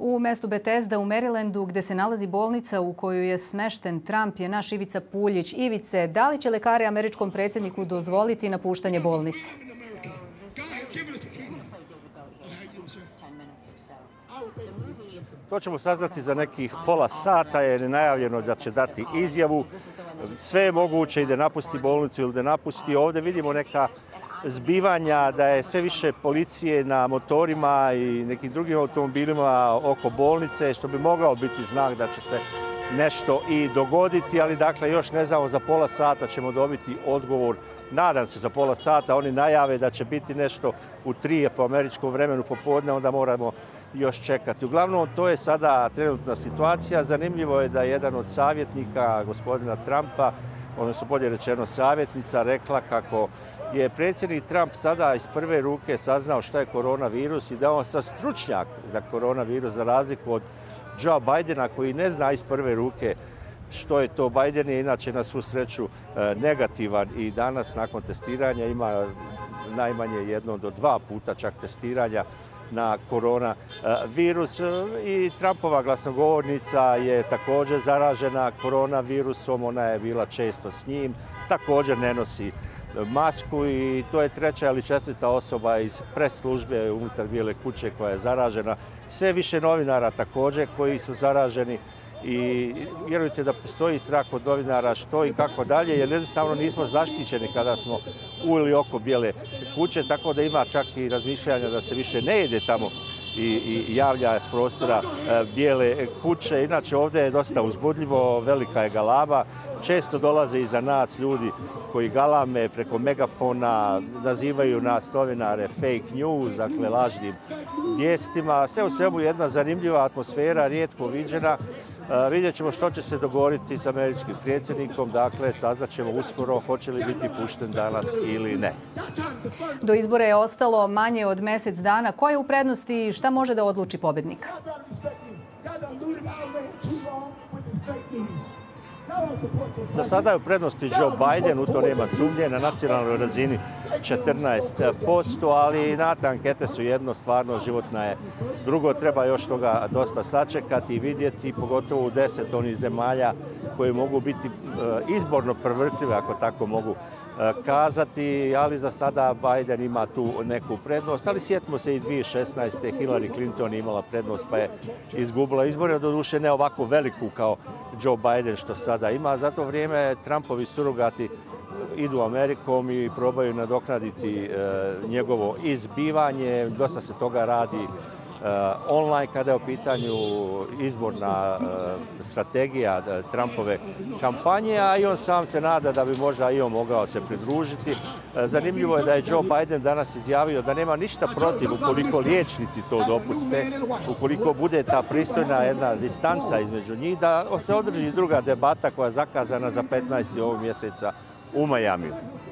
U mestu Bethesda u Marylandu, gde se nalazi bolnica u kojoj je smešten Trump, je naš Ivica Puljić. Ivice, da li će lekari američkom predsjedniku dozvoliti napuštanje bolnice? To ćemo saznati za nekih pola sata, jer je najavljeno da će dati izjavu. Sve je moguće i da napusti bolnicu ili da napusti. Ovdje vidimo neka zbivanja da je sve više policije na motorima i nekim drugim automobilima oko bolnice, što bi mogao biti znak da će se nešto i dogoditi, ali dakle još ne znamo, za pola sata ćemo dobiti odgovor. Nadam se za pola sata, oni najave da će biti nešto u 3 po američkom vremenu popodne, onda moramo još čekati. Uglavnom, to je sada trenutna situacija. Zanimljivo je da je jedan od savjetnika gospodina Trumpa, odnosno bolje rečeno savjetnica, rekla kako je predsjednik Trump sada iz prve ruke saznao šta je koronavirus i da on sad stručnjak za koronavirus, za razliku od Joe Bidena koji ne zna iz prve ruke što je to. Biden je inače na svu sreću negativan i danas nakon testiranja ima najmanje 1 do 2 puta čak testiranja na koronavirus. I Trumpova glasnogovornica je također zaražena koronavirusom, ona je bila često s njim, također ne nosi masku i to je 3. ili 4. osoba iz pres službe unutar Bijele kuće koja je zaražena. Sve više novinara također koji su zaraženi i vjerujte da postoji strah od novinara što i kako dalje, jer jednostavno nismo zaštićeni kada smo u ili oko Bijele kuće, tako da ima čak i razmišljanja da se više ne ide tamo i javlja s prostora Bijele kuće. Inače ovdje je dosta uzbudljivo, velika je galama, često dolaze iza nas ljudi koji galame preko megafona, nazivaju nas novinare fake news, dakle lažnim vijestima. Sve u svemu jedna zanimljiva atmosfera, rijetko viđena. Vidjet ćemo što će se dogoditi s američkim predsjednikom, dakle saznaćemo uskoro hoće li biti pušten danas ili ne. Do izbora je ostalo manje od mjesec dana. Ko je u prednosti i šta može da odluči pobjednika? Za sada je u prednosti Joe Biden, u to nema sumnje, na nacionalnoj razini 14%, ali te ankete su jedno, stvarno životna je. Drugo, treba još toga dosta sačekati i vidjeti, pogotovo u 10 onih zemalja koje mogu biti izborno prevrtljive, ako tako mogu kazati, ali za sada Biden ima tu neku prednost. Ali sjetimo se i 2016. Hillary Clinton je imala prednost pa je izgubila izbore, doduše ne ovako veliku kao Joe Biden što sada ima. Za to vrijeme Trumpovi surogati idu Amerikom i probaju nadoknaditi njegovo izbivanje. Dosta se toga radi online kada je u pitanju izborna strategija Trumpove kampanje, a i on sam se nada da bi možda i on mogao se pridružiti. Zanimljivo je da je Joe Biden danas izjavio da nema ništa protiv ukoliko liječnici to dopuste, ukoliko bude ta pristojna jedna distanca između njih, da se održi druga debata koja je zakazana za 15. ovog mjeseca u Majamiju.